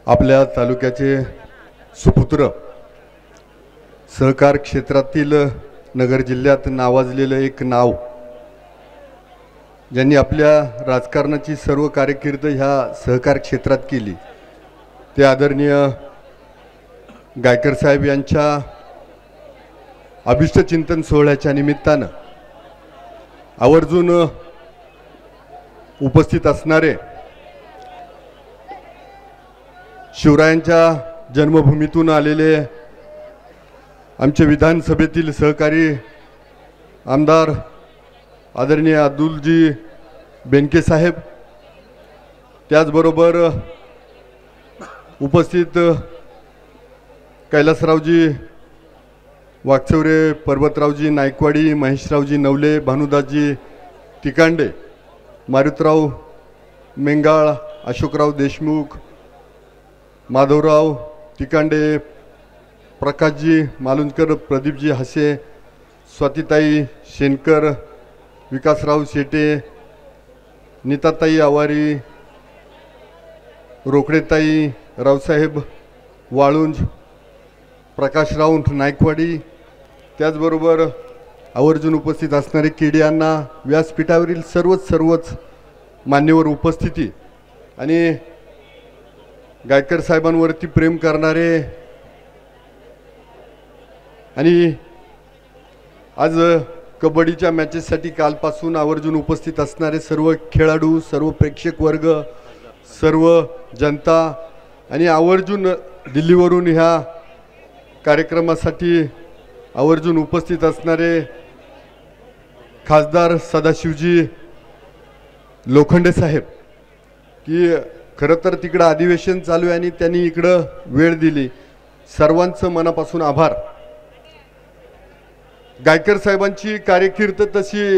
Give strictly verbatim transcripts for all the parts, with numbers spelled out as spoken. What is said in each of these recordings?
आपल्या तालुक्याचे सुपुत्र, सहकार क्षेत्रातील नगर जिल्ह्यात नावाजलेलं एक नाव, ज्यांनी आपल्या राजकारणाची सर्व कारकीर्द ह्या सहकार क्षेत्रात केली, ते आदरणीय गायकर साहेब यांच्या अभिष्ट चिंतन सोहळ्याच्या निमित्तानं आवर्जून उपस्थित असणारे शिवरायांच्या जन्मभूमीतून आलेले आमचे विधानसभेतील सहकारी आमदार आदरणीय अब्दुलजी बेनके साहेब, त्याचबरोबर उपस्थित कैलासरावजी वाकचौरे, पर्वतरावजी नायकवाडी, महेशरावजी नवले, भानुदासजी तिकांडे, मारुतराव मेंगाळ, अशोकराव देशमुख, माधवराव तिकांडे, प्रकाशजी मालुंजकर, प्रदीपजी हसे, स्वातीताई शेनकर, विकासराव शेटे, नीताताई आवारी, रोकडेताई, रावसाहेब वाळुंज, प्रकाशराव नायकवाडी, त्याचबरोबर आवर्जून उपस्थित असणारे केडी अण्णा, व्यासपीठावरील सर्वच सर्वच मान्यवर उपस्थिती आणि गायकर साहेबांवरती प्रेम करणारे आणि आज कबड्डीच्या मॅचेससाठी कालपासून आवर्जून उपस्थित असणारे सर्व खेळाडू, सर्व प्रेक्षक वर्ग, सर्व जनता आणि आवर्जून दिल्लीवरून ह्या कार्यक्रमासाठी आवर्जून उपस्थित असणारे खासदार सदाशिवजी लोखंडे साहेब, की खरं तर तिकडं अधिवेशन चालू आहे आणि त्यांनी इकडं वेळ दिली, सर्वांचं मनापासून आभार। गायकर साहेबांची कार्यकीर्द तशी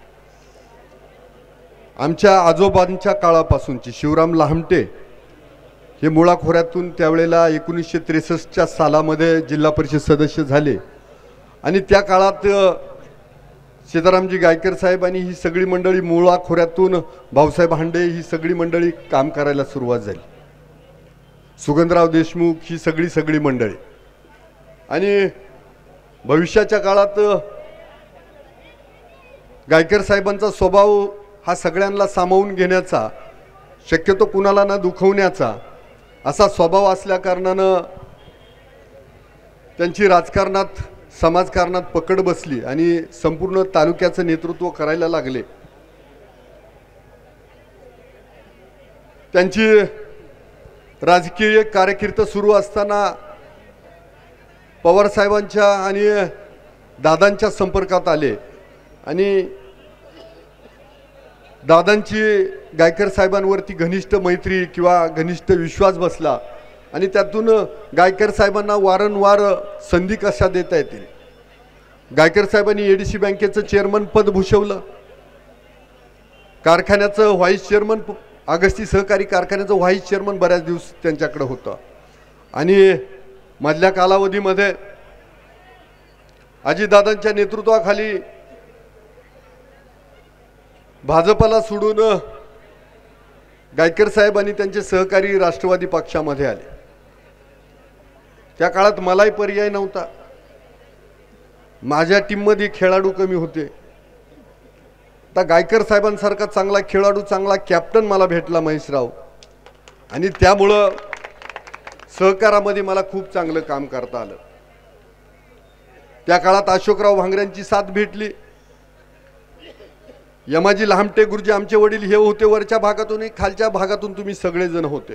आमच्या आजोबांच्या काळापासूनची, शिवराम लहामटे हे मुळा खोऱ्यातून त्यावेळेला एकोणीसशे त्रेसष्टच्या सालामध्ये जिल्हा परिषद सदस्य झाले आणि त्या काळात सीतारामजी गायकर साहेब आणि ही सगळी मंडळी मुळा खोऱ्यातून भाऊसाहेब हांडे ही सगळी मंडळी काम करायला सुरुवात झाली, सुगंधराव देशमुख ही सगळी सगळी मंडळी। आणि भविष्याच्या काळात गायकर साहेबांचा स्वभाव हा सगळ्यांना सामावून घेण्याचा, शक्यतो कुणाला न दुखवण्याचा असा स्वभाव असल्या कारणानं त्यांची राजकारणात, समाजकारणात पकड बसली आणि संपूर्ण तालुक्याचं नेतृत्व करायला लागले। त्यांची राजकीय कारकीर्द सुरू असताना पवार साहेबांच्या आणि दादांच्या संपर्कात आले आणि दादांची गायकर साहेबांवरती घनिष्ठ मैत्री किंवा घनिष्ठ विश्वास बसला आणि त्यातून गायकर साहेबांना वारंवार संधी कशा देता येतील, गायकर साहेबांनी एडीसी बँकेचं चेअरमन पद भूषवलं, कारखान्याचं व्हाईस चेअरमन, आगस्ती सहकारी कारखान्याचं व्हाईस चेअरमन बऱ्याच दिवस त्यांच्याकडे होतं आणि मधल्या कालावधीमध्ये अजितदादांच्या नेतृत्वाखाली भाजपला सोडून गायकर साहेब आणि त्यांचे सहकारी राष्ट्रवादी पक्षामध्ये आले। त्या काळात मलाही पर्याय नव्हता, माझ्या टीममध्ये खेळाडू कमी होते, आता गायकर साहेबांसारखा चांगला खेळाडू, चांगला कॅप्टन मला भेटला महेशराव, आणि त्यामुळं सहकारामध्ये मला खूप चांगलं काम करता आलं। त्या काळात अशोकराव भांगऱ्यांची साथ भेटली, यमाजी लहामटे गुरुजी आमचे वडील हे होते वरच्या भागातून, खालच्या भागातून तुम्ही सगळेजण होते।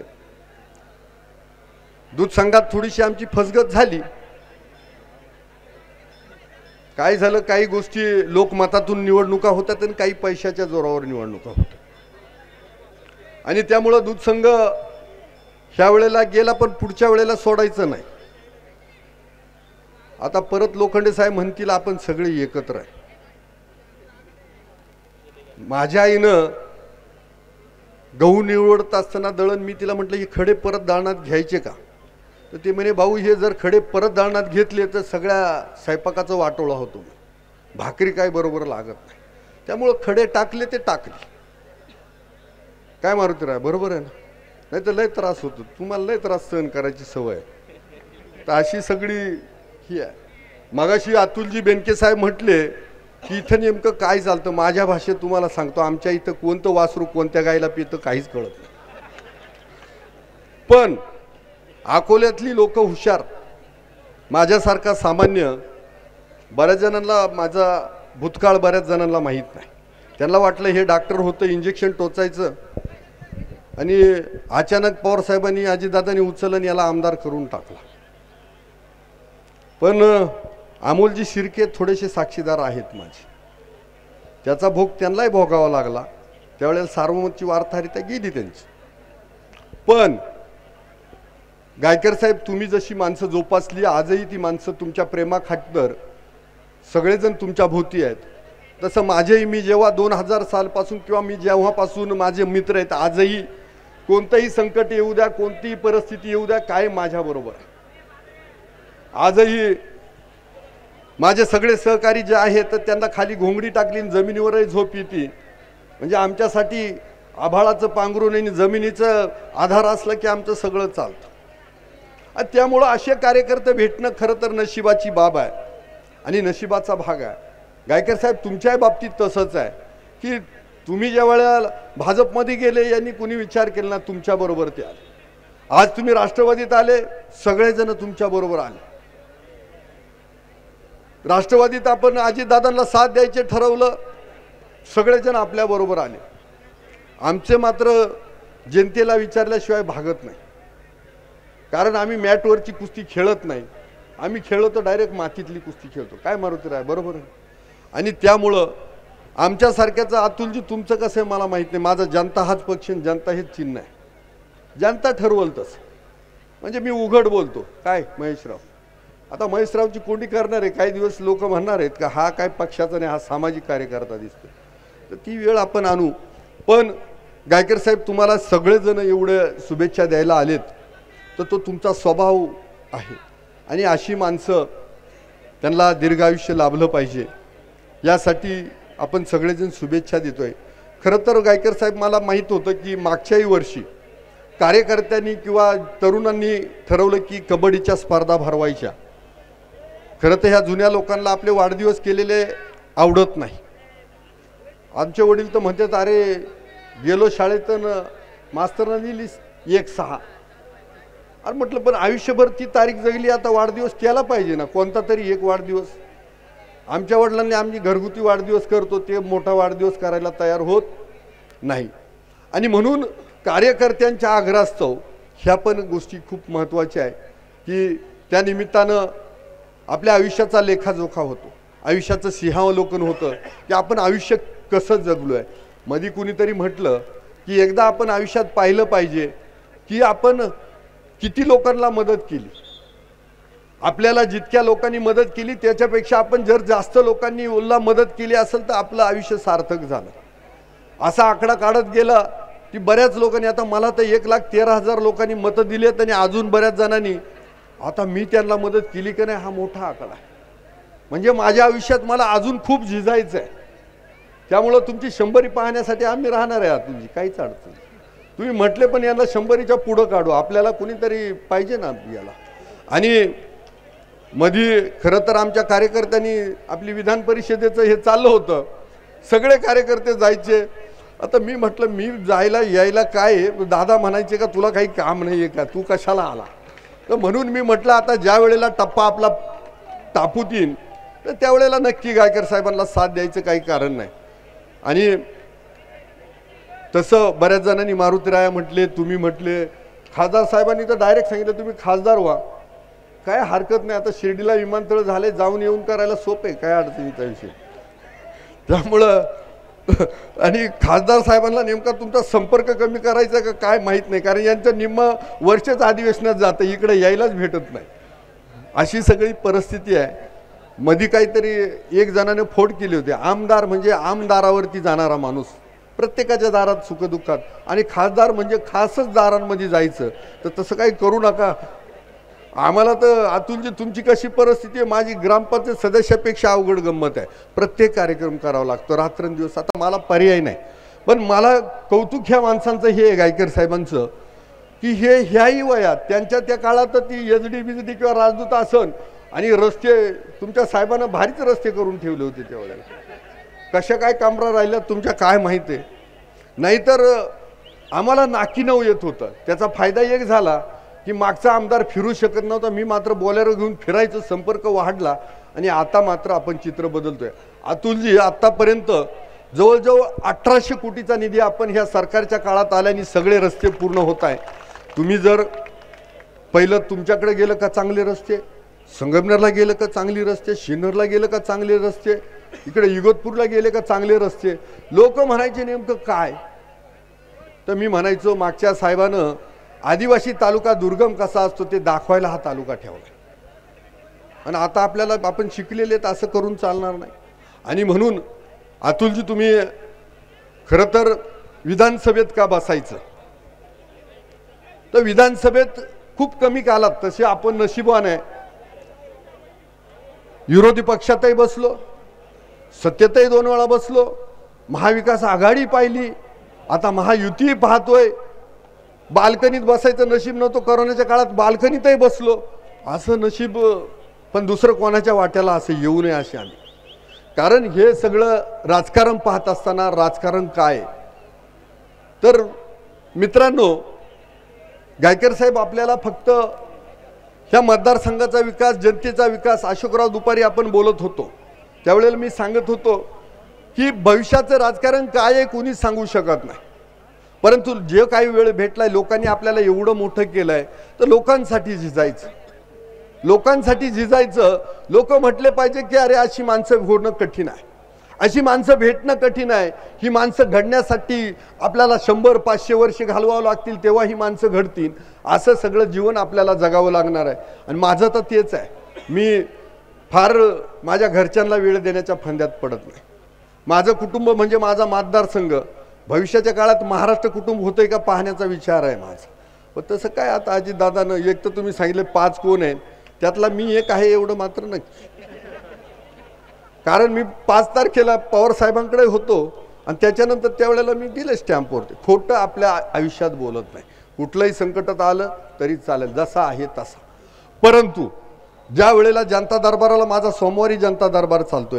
दूध संघात थोडीशी आमची फसगत झाली, काय झालं, काही गोष्टी लोकमतातून निवडणुका होतात आणि काही पैशाच्या जोरावर निवडणुका होतात आणि त्यामुळे दूध संघ ह्या वेळेला गेला, पण पुढच्या वेळेला सोडायचं नाही। आता परत लोखंडे साहेब म्हणतील आपण सगळे एकत्र आहे। माझ्या आईनं गहू निवडत असताना दळण, मी तिला म्हटलं हे खडे परत दाळणात घ्यायचे का, तर ते म्हणे भाऊ हे जर खडे परत दाळणात घेतले तर सगळ्या स्वयंपाकाचं वाटोळा होतो, भाकरी काय बरोबर लागत नाही, त्यामुळे खडे टाकले ते टाकले। काय मारुतीराव बरोबर आहे ना, नाही तर लय त्रास होतो, तुम्हाला लय त्रास सहन करायची सवय. तर अशी सगळी ही आहे. मगाशी अतुलजी बेनके साहेब म्हटले की इथं नेमकं काय चालतं. माझ्या भाषेत तुम्हाला सांगतो, आमच्या इथं कोणतं वासरू कोणत्या गायला पितं काहीच कळत नाही. पण अकोल्यातली लोक हुशार, माझ्यासारखा सामान्य, बऱ्याच जणांना माझा भूतकाळ बऱ्याच जणांना माहीत नाही. त्यांना वाटलं हे डॉक्टर होतं, इंजेक्शन टोचायचं, आणि अचानक पवार साहेबांनी अजितदादांनी उचलून याला आमदार करून टाकला. पण अमोलजी शिर्के थोडेसे साक्षीदार आहेत माझे, त्याचा भोग त्यांनाही भोगावा लागला. त्यावेळेला सार्वमतची वार्ताहरिता गेली त्यांची. पण गायकर साहेब, तुम्ही जशी माणसं जोपासली, आजही ती माणसं तुमच्या प्रेमाखातर सगळेजण तुमच्या भोवती आहेत. तसं माझेही, मी जेव्हा दोन हजार सालपासून किंवा मी जेव्हापासून माझे मित्र आहेत, आजही कोणतंही संकट येऊ द्या, कोणतीही परिस्थिती येऊ द्या, काय माझ्याबरोबर आहे. आजही माझे सगळे सहकारी जे आहेत तर त्यांना खाली घोंगडी टाकली आणि जमिनीवरही झोप येते. म्हणजे आमच्यासाठी आभाळाचं पांघरून आणि जमिनीचं आधार असलं की आमचं सगळं चालतं. आणि त्यामुळं असे कार्यकर्ते भेटणं खरं तर नशिबाची बाब आहे आणि नशिबाचा भाग आहे. गायकर साहेब, तुमच्याही बाबतीत तसंच आहे की तुम्ही ज्या वेळेला भाजपमध्ये गेले, यांनी कुणी विचार केला ना तुमच्याबरोबर ते आले. आज तुम्ही राष्ट्रवादीत आले, सगळेजण तुमच्याबरोबर आले. राष्ट्रवादीत आपण अजितदादांना साथ द्यायचे ठरवलं, सगळेजण आपल्याबरोबर आले. आमचे मात्र जनतेला विचारल्याशिवाय भागत नाही, कारण आम्ही मॅटवरची कुस्ती खेळत नाही. आम्ही खेळतो डायरेक्ट मातीतली कुस्ती खेळतो. काय मारुती राय, बरोबर आहे. आणि त्यामुळं आमच्यासारख्याचं, अतुलजी तुमचं कसं आहे मला माहीत नाही, माझा जनता हाच पक्ष, जनता हेच चिन्ह आहे. जनता ठरवल तसं. म्हणजे मी उघड बोलतो. काय महेशराव, आता महेशरावची कोंडी करणार आहे. काही दिवस लोक म्हणणार आहेत का हा काय पक्षाचा नाही, हा सामाजिक कार्यकर्ता दिसतो. तर ती वेळ आपण आणू. पण गायकर साहेब, तुम्हाला सगळेजण एवढे शुभेच्छा द्यायला आलेत, तर तो तुमचा स्वभाव आहे. आणि अशी माणसं, त्यांना दीर्घायुष्य लाभलं पाहिजे, यासाठी आपण सगळेजण शुभेच्छा देतोय. खरं तर गायकर साहेब, मला माहीत होतं की मागच्याही वर्षी कार्यकर्त्यांनी किंवा तरुणांनी ठरवलं की कबड्डीच्या स्पर्धा भरवायच्या. खरं तर ह्या जुन्या लोकांना आपले वाढदिवस केलेले आवडत नाही. आमचे वडील तर म्हणतात, अरे गेलो शाळेत मास्तरनं दिली एक सहा. अरे म्हटलं, पण आयुष्यभर ती तारीख जगली, आता वाढदिवस केला पाहिजे ना, कोणता तरी एक वाढदिवस. आमच्या वडिलांनी आम्ही घरगुती वाढदिवस करतो, ते मोठा वाढदिवस करायला तयार होत नाही. आणि म्हणून कार्यकर्त्यांच्या आग्रहास्तव ह्या पण गोष्टी खूप महत्त्वाच्या आहे की त्या निमित्तानं आपल्या आयुष्याचा लेखाजोखा होतो, आयुष्याचं सिंहावलोकन होतं की आपण आयुष्य कसं जगलो आहे. मध्ये कुणीतरी म्हटलं की एकदा आपण आयुष्यात पाहिलं पाहिजे की आपण किती लोकांना मदत केली. आपल्याला जितक्या लोकांनी मदत केली त्याच्यापेक्षा आपण जर जास्त लोकांनी उल्ला मदत केली असेल तर आपलं आयुष्य सार्थक झालं. असा आकडा काढत गेला की बऱ्याच लोकांनी, आता मला तर एक लाख तेरा हजार लोकांनी मतं दिलेत आणि अजून बऱ्याच जणांनी, आता मी त्यांना मदत केली की नाही हा मोठा आकडा आहे. म्हणजे माझ्या आयुष्यात मला अजून खूप झिजायचं आहे. त्यामुळं तुमची शंभरी पाहण्यासाठी आम्ही राहणार आहे. तुमची काहीच अडचण. तुम्ही म्हटले पण यांना शंभरीच्या पुढं काढू, आपल्याला कुणीतरी पाहिजे ना याला. आणि मध्ये खरं तर आमच्या कार्यकर्त्यांनी आपली विधान परिषदेचं हे चाललं होतं, सगळे कार्यकर्ते जायचे. आता मी म्हटलं मी जायला यायला काय, दादा म्हणायचे का तुला काही काम नाही आहे का, तू कशाला आला. तर म्हणून मी म्हटलं आता ज्या वेळेला टप्पा आपला तापूत येईल तर त्यावेळेला नक्की गायकर साहेबांना साथ द्यायचं काही कारण नाही. आणि तसं बऱ्याच जणांनी मारुतीराया म्हटले, तुम्ही म्हटले, खासदार साहेबांनी तर डायरेक्ट सांगितलं तुम्ही खासदार व्हा, काय हरकत नाही. आता शिर्डीला विमानतळ झाले, जाऊन येऊन करायला सोपे, काय अडचणीचा विषय. त्यामुळं आणि खासदार साहेबांना नेमका तुमचा संपर्क कमी करायचा का काय माहीत नाही, कारण यांचं निम्म वर्षच अधिवेशनात जातं, इकडे यायलाच भेटत नाही. अशी सगळी परिस्थिती आहे. मध्ये काहीतरी एक जणाने फोड केली होती, आमदार म्हणजे आमदारावरती जाणारा माणूस, प्रत्येकाच्या दारात सुखदुःखात, आणि खासदार म्हणजे खासच दारांमध्ये जायचं. तर तसं काही करू नका. आम्हाला तर अतुलजी तुमची कशी परिस्थिती आहे, माझी ग्रामपंचायत सदस्यापेक्षा अवघड गंमत आहे. प्रत्येक कार्यक्रम करावा लागतो रात्रंदिवस. आता मला पर्याय नाही. पण मला कौतुक ह्या माणसांचं हे गायकर साहेबांचं की हे ह्याही वयात त्यांच्या त्या काळात ती एच डी बी डी किंवा राजदूत असन आणि रस्ते तुमच्या साहेबांना भारीच रस्ते करून ठेवले होते त्यावेळेला। कशा काय कामरा राहिल्या तुमच्या काय माहिती आहे, नाहीतर आम्हाला नाकी नऊ येत होतं। त्याचा फायदा एक झाला की मागचा आमदार फिरू शकत नव्हता, मी मात्र बोलेरो घेऊन फिरायचं, संपर्क वाढला आणि आता मात्र आपण चित्र बदलतोय। अतुलजी आतापर्यंत जवळजवळ अठराशे कोटीचा निधी आपण ह्या सरकारच्या काळात आल्याने सगळे रस्ते पूर्ण होत आहे। तुम्ही जर पहिलं तुमच्याकडे गेलं का चांगले रस्ते, संगमनेरला गेलं का चांगली रस्ते, शिन्नरला गेलं का चांगले रस्ते, इकडे इगतपूरला गेले का चांगले रस्ते, लोक म्हणायचे नेमकं काय, तर मी म्हणायचो मागच्या साहेबानं आदिवासी तालुका दुर्गम कसा असतो ते दाखवायला हा तालुका ठेवला। आणि आता आपल्याला आपण शिकलेले तर असं करून चालणार नाही। आणि म्हणून अतुलजी तुम्ही खरं तर विधानसभेत का बसायचं, तर विधानसभेत खूप कमी कालात तसे आपण नशिबान आहे, विरोधी पक्षातही बसलो, सत्तेतही दोन वेळा बसलो, महाविकास आघाडी पाहिली, आता महायुती पाहतोय। बाल्कनीत बसायचं नशीब नव्हतं, कोरोनाच्या काळात बाल्कनीतही बसलो, असं नशीब पण दुसरं कोणाच्या वाट्याला असं येऊ नये असे आम्ही। कारण हे सगळं राजकारण पाहत असताना राजकारण काय, तर मित्रांनो गायकर साहेब आपल्याला फक्त ह्या मतदारसंघाचा विकास, जनतेचा विकास, अशोकराव दुपारी आपण बोलत होतो त्यावेळेला मी सांगत होतो की भविष्याचं राजकारण काय आहे कोणी सांगू शकत नाही, परंतु जे काही वेळ भेटलाय लोकांनी आपल्याला एवढं मोठं केलंय तर लोकांसाठी झिजायचं, लोकांसाठी झिजायचं। लोक म्हटले पाहिजे की अरे अशी माणसं होणं कठीण आहे, अशी माणसं भेटणं कठीण आहे, ही माणसं घडण्यासाठी आपल्याला शंभर पाचशे वर्ष घालवावं लागतील तेव्हा ही माणसं घडतील, असं सगळं जीवन आपल्याला जगावं लागणार आहे। आणि माझं तर तेच आहे, मी फार माझ्या घरच्यांना वेळ देण्याच्या फंद्यात पडत नाही। माझं कुटुंब म्हणजे माझा मतदारसंघ, भविष्याच्या काळात महाराष्ट्र कुटुंब होतंय का पाहण्याचा विचार आहे माझा। पण तसं काय आता अजितदादानं एक तर तुम्ही सांगितले पाच कोण आहेत, त्यातला मी एक आहे एवढं मात्र नक्की, कारण मी पाच तारखेला पवार साहेबांकडे होतो आणि त्याच्यानंतर त्यावेळेला मी दिलं स्टॅम्पवरती। खोटं आपल्या आयुष्यात बोलत नाही, कुठलंही संकटात आलं तरी चालेल जसा आहे तसा। परंतु ज्या वेळेला जनता दरबाराला माझा सोमवारी जनता दरबार चालतोय,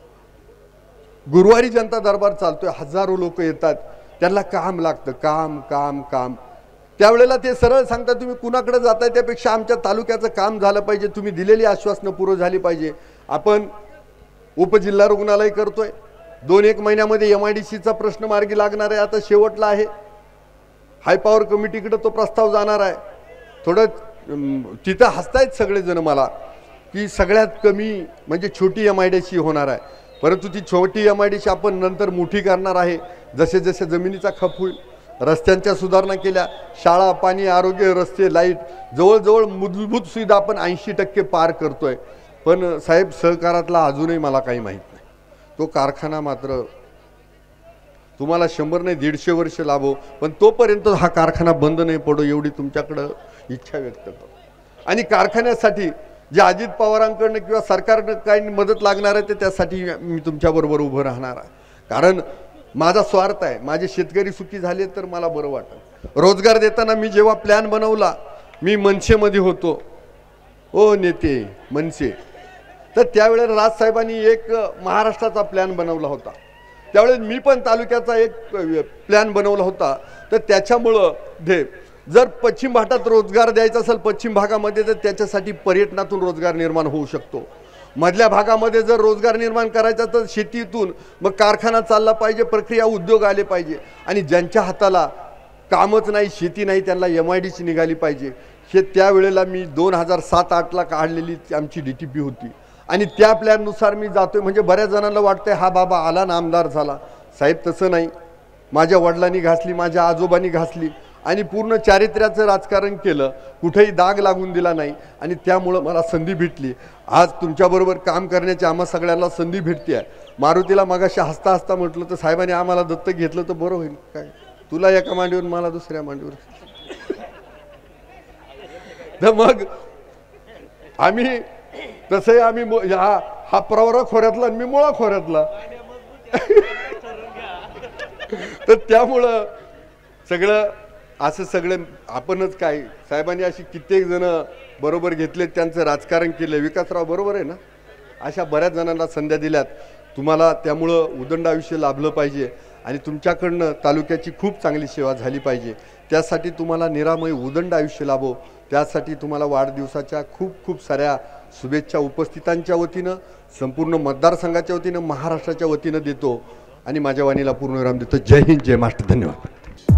गुरुवारी जनता दरबार चालतोय, हजारो लोक येतात, त्यांना काम लागतं, काम काम काम। त्यावेळेला ते सरळ सांगतात तुम्ही कुणाकडे जाताय त्यापेक्षा आमच्या तालुक्याचं काम झालं पाहिजे, तुम्ही दिलेली आश्वासनं पूर्ण झाली पाहिजे। आपण उपजिल्हा रुग्णालय करतोय, दोन एक महिन्यामध्ये एम आय डी सीचा प्रश्न मार्गी लागणार आहे, आता शेवटला आहे, हाय पॉवर कमिटीकडे तो प्रस्ताव जाणार आहे। थोडं तिथं हसतायत सगळेजण मला की सगळ्यात कमी म्हणजे छोटी एम आय डी सी होणार आहे, परंतु ती छोटी एम आय डी सी आपण नंतर मोठी करणार आहे जसे जसे जमिनीचा खप होईल। रस्त्यांच्या सुधारणा केल्या, शाळा, पाणी, आरोग्य, रस्ते, लाईट, जवळजवळ मूलभूत सुविधा आपण ऐंशी टक्के पार करतोय। पण साहेब सहकारातला अजूनही मला काही माहीत नाही, तो कारखाना मात्र तुम्हाला शंभर नाही दीडशे वर्ष लाभो, पण तोपर्यंत हा कारखाना बंद नाही पडो एवढी तुमच्याकडं इच्छा व्यक्त करतो। आणि कारखान्यासाठी जे अजित पवारांकडनं किंवा सरकारनं काही मदत लागणार आहे ते त्यासाठी मी तुमच्याबरोबर उभं राहणार आहे, कारण माझा स्वार्थ आहे, माझे शेतकरी सुखी झाले तर मला बरं वाटेल। रोजगार देताना मी जेव्हा प्लॅन बनवला, मी मनसेमध्ये होतो, ओ नेते मनसे, तर त्यावेळेला राजसाहेबांनी एक महाराष्ट्राचा प्लॅन बनवला होता, त्यावेळेस मी पण तालुक्याचा एक प्लॅन बनवला होता। तर त्याच्यामुळं दे जर पश्चिम भागात रोजगार द्यायचा असेल पश्चिम भागामध्ये तर त्याच्यासाठी पर्यटनातून रोजगार निर्माण होऊ शकतो, मधल्या भागामध्ये जर रोजगार निर्माण करायचा तर शेतीतून, मग कारखाना चालला पाहिजे, प्रक्रिया उद्योग आले पाहिजे, आणि ज्यांच्या हाताला कामच नाही शेती नाही त्यांना एम आय डी सी निघाली पाहिजे। हे त्यावेळेला मी दोन हजार सात आठला काढलेली आमची डी टी पी होती आणि त्या प्लॅननुसार मी जातोय। म्हणजे बऱ्याच जणांना वाटतंय हा बाबा आला ना आमदार झाला, साहेब तसं नाही, माझ्या वडिलांनी घासली, माझ्या आजोबांनी घासली आणि पूर्ण चारित्र्याचं राजकारण केलं, कुठेही दाग लागून दिला नाही आणि त्यामुळं मला संधी भेटली। आज तुमच्याबरोबर काम करण्याची आम्हा सगळ्यांना संधी भेटते आहे। मारुतीला मगाशी हसता हसता म्हटलं तर साहेबांनी आम्हाला दत्तक घेतलं तर बरं होईल काय, तुला एका मांडीवर मला दुसऱ्या मांडीवर, तर मग आम्ही तसंही आम्ही हा हा प्रवरा खोऱ्यातला आणि मी मुळा खोऱ्यातला तर त्यामुळं सगळं असं सगळे आपणच काय साहेबांनी अशी कित्येक जण बरोबर घेतले, त्यांचं राजकारण केलं. विकासराव बरोबर आहे ना, अशा बऱ्याच जणांना संध्या दिल्यात तुम्हाला. त्यामुळं उदंड आयुष्य लाभलं पाहिजे आणि तुमच्याकडनं तालुक्याची खूप चांगली सेवा झाली पाहिजे. त्यासाठी तुम्हाला निरामय उदंड आयुष्य लाभो, त्यासाठी तुम्हाला वाढदिवसाच्या खूप खूप साऱ्या शुभेच्छा उपस्थितांच्या वतीनं, संपूर्ण मतदारसंघाच्या वतीनं, महाराष्ट्राच्या वतीनं देतो आणि माझ्या वाणीला पूर्णविराम देतो. जय हिंद, जय महाराष्ट्र. धन्यवाद.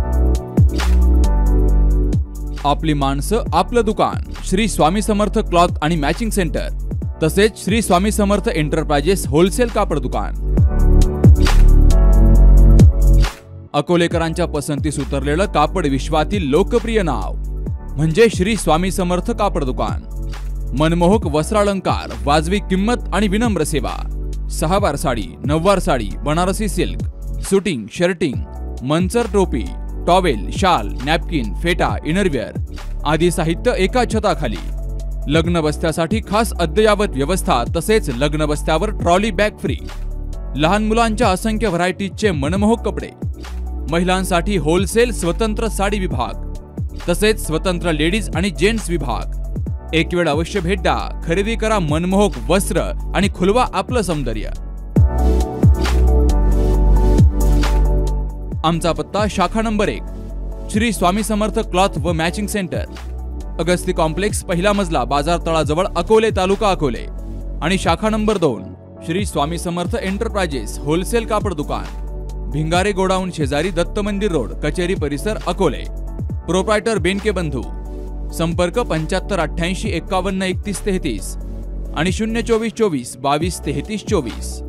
आपली माणसं आपलं दुकान श्री स्वामी समर्थ क्लॉथ आणि मॅचिंग सेंटर, तसेच श्री स्वामी समर्थ एंटरप्राइजेस होलसेल कापड दुकान. अकोलेकरांच्या पसंतीस उतरलेलं कापड विश्वातील लोकप्रिय नाव म्हणजे श्री स्वामी समर्थ कापड दुकान. मनमोहक वस्त्रालंकार, वाजवी किंमत आणि विनम्र सेवा. सहावार sari, नववार sari, Banarasi silk, suiting, shirting, Manchar टोपी, टॉवेल, शाल, नॅपकिन, फेटा, इनरवेअर आदी साहित्य एका छताखाली. लग्न बस्त्यासाठी खास अद्ययावत व्यवस्था, तसेच लग्न बस्त्यावर ट्रॉली बॅग फ्री. लहान मुलांच्या असंख्य व्हरायटीजचे मनमोहक कपडे. महिलांसाठी होलसेल स्वतंत्र साडी विभाग, तसेच स्वतंत्र लेडीज आणि जेंट्स विभाग. एक वेळ अवश्य भेट द्या. खरेदी करा मनमोहक वस्त्र आणि खुलवा आपलं सौंदर्य. आमचा पत्ता शाखा नंबर एक, श्री स्वामी समर्थ क्लॉथ व मॅचिंग सेंटर, अगस्ती कॉम्प्लेक्स, पहिला मजला, बाजार तळाजवळ, अकोले, तालुका अकोले. आणि शाखा नंबर दोन, श्री स्वामी समर्थ एंटरप्राइजेस होलसेल कापड दुकान, भिंगारे गोडाऊन शेजारी, दत्त मंदिर रोड, कचेरी परिसर, अकोले. प्रोप्रायटर बेनके बंधू. संपर्क पंच्याहत्तर अठ्ठ्याऐंशी एकावन्न एकतीस तेहतीस आणि शून्य चोवीस चोवीस बावीस तेहतीस चोवीस.